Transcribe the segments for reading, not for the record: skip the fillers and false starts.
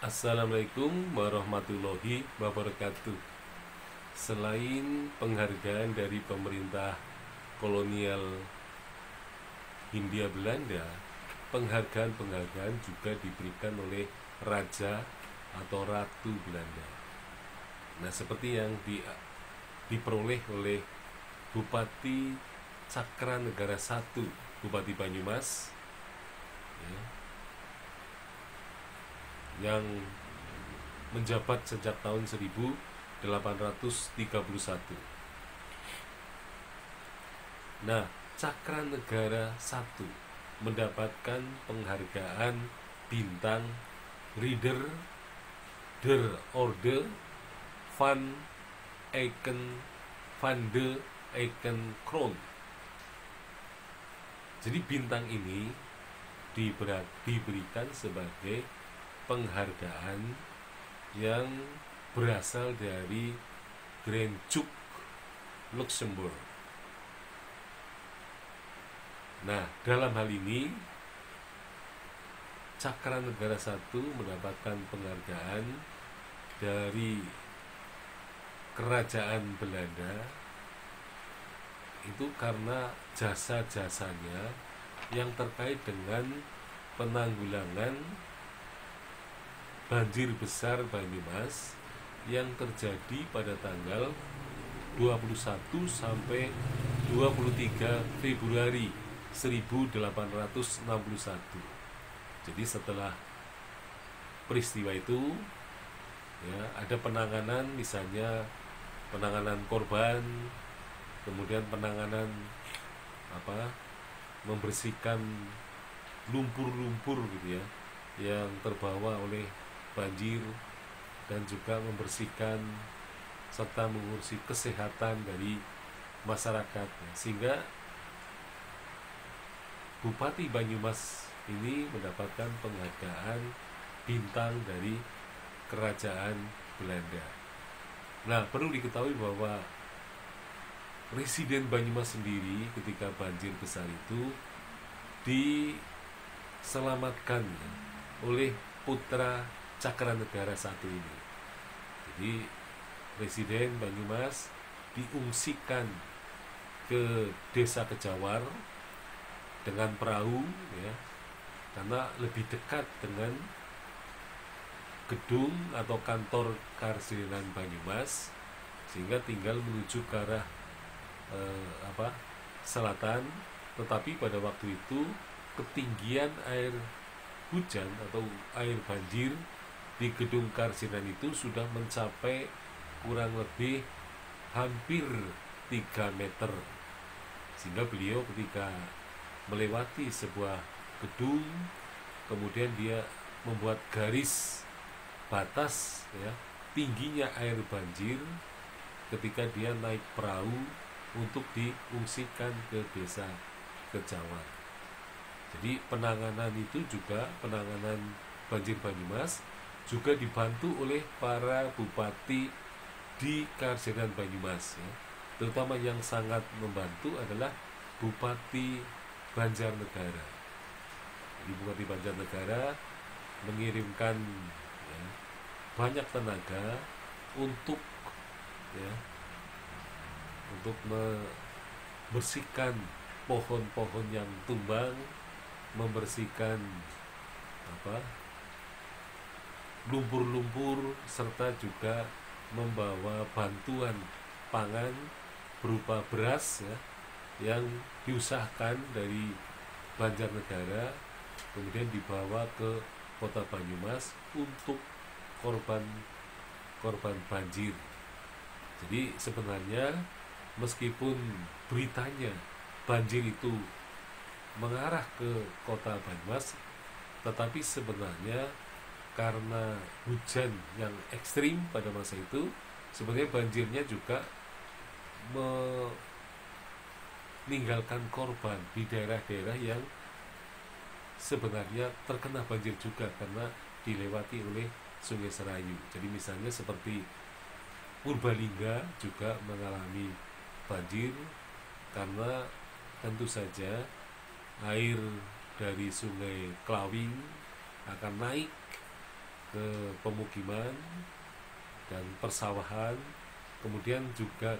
Assalamualaikum warahmatullahi wabarakatuh. Selain penghargaan dari pemerintah kolonial Hindia Belanda, penghargaan-penghargaan juga diberikan oleh Raja atau Ratu Belanda. Nah, seperti yang diperoleh oleh Bupati Cakranegara I, Bupati Banyumas, ya, yang menjabat sejak tahun 1831. Nah, Cakranegara I mendapatkan penghargaan bintang Ridder der Orde van de Eikenkroon. Jadi bintang ini diberikan sebagai penghargaan yang berasal dari Grand Duke Luxembourg. Nah, dalam hal ini Cakranegara I mendapatkan penghargaan dari Kerajaan Belanda itu karena jasa-jasanya yang terkait dengan penanggulangan banjir besar Banyumas yang terjadi pada tanggal 21 sampai 23 Februari 1861. Jadi setelah peristiwa itu, ya, ada penanganan, misalnya penanganan korban, kemudian penanganan membersihkan lumpur-lumpur gitu ya yang terbawa oleh banjir, dan juga membersihkan serta mengurusi kesehatan dari masyarakat, sehingga Bupati Banyumas ini mendapatkan penghargaan bintang dari Kerajaan Belanda. Nah, perlu diketahui bahwa Residen Banyumas sendiri ketika banjir besar itu diselamatkan oleh putra Cakranegara I ini. Jadi Residen Banyumas diungsikan ke Desa Kejawar dengan perahu, ya, karena lebih dekat dengan gedung atau kantor Karsidenan Banyumas, sehingga tinggal menuju ke arah selatan. Tetapi pada waktu itu ketinggian air hujan atau air banjir di gedung Karsidenan itu sudah mencapai kurang lebih hampir 3 meter, sehingga beliau ketika melewati sebuah gedung, kemudian dia membuat garis batas, ya, tingginya air banjir ketika dia naik perahu untuk diungsikan ke Desa Kejawar. Jadi penanganan itu juga, penanganan banjir Banyumas juga dibantu oleh para bupati di Karsidenan Banyumas, ya. Terutama yang sangat membantu adalah Bupati Banjarnegara. Jadi Bupati Banjarnegara mengirimkan, ya, banyak tenaga untuk membersihkan pohon-pohon yang tumbang, membersihkan lumpur-lumpur, serta juga membawa bantuan pangan berupa beras, ya, yang diusahakan dari Banjarnegara kemudian dibawa ke kota Banyumas untuk korban banjir. Jadi sebenarnya meskipun beritanya banjir itu mengarah ke kota Banyumas, tetapi sebenarnya karena hujan yang ekstrim pada masa itu, sebenarnya banjirnya juga meninggalkan korban di daerah-daerah yang sebenarnya terkena banjir juga karena dilewati oleh Sungai Serayu. Jadi misalnya seperti Purbalingga juga mengalami banjir karena tentu saja air dari Sungai Klawing akan naik ke pemukiman dan persawahan, kemudian juga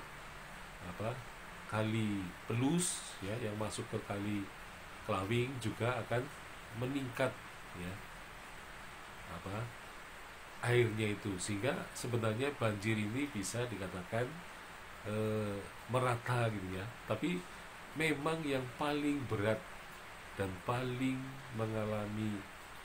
kali Pelus ya, yang masuk ke kali Kelawing juga akan meningkat ya airnya itu, sehingga sebenarnya banjir ini bisa dikatakan merata gitu ya. Tapi memang yang paling berat dan paling mengalami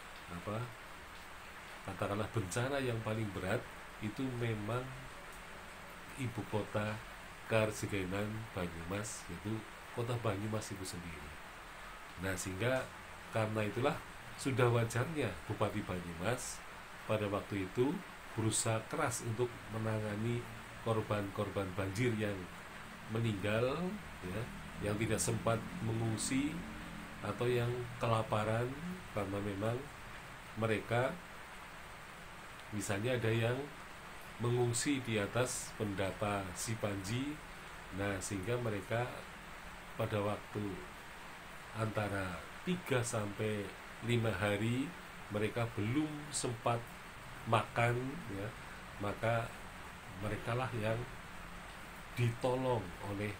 katakanlah bencana yang paling berat itu memang ibu kota Karsidenan Banyumas, yaitu kota Banyumas itu sendiri. Nah, sehingga karena itulah sudah wajarnya Bupati Banyumas pada waktu itu berusaha keras untuk menangani korban-korban banjir yang meninggal ya, yang tidak sempat mengungsi atau yang kelaparan, karena memang mereka misalnya ada yang mengungsi di atas pendapa Sipanji. Nah, sehingga mereka pada waktu antara 3 sampai 5 hari mereka belum sempat makan ya, maka merekalah yang ditolong oleh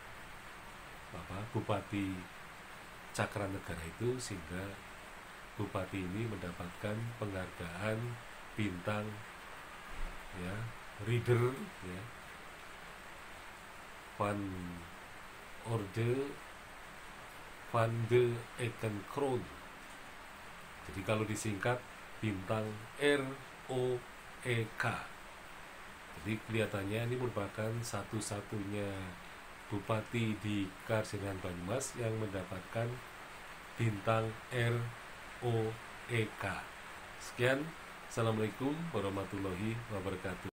Bupati Cakranegara itu, sehingga bupati ini mendapatkan penghargaan bintang ya, Ridder ya, van Orde van de Ekenkroon. Jadi kalau disingkat bintang ROEK. Jadi kelihatannya ini merupakan satu-satunya bupati di Karsidenan Banyumas yang mendapatkan bintang ROEK. Sekian, assalamualaikum warahmatullahi wabarakatuh.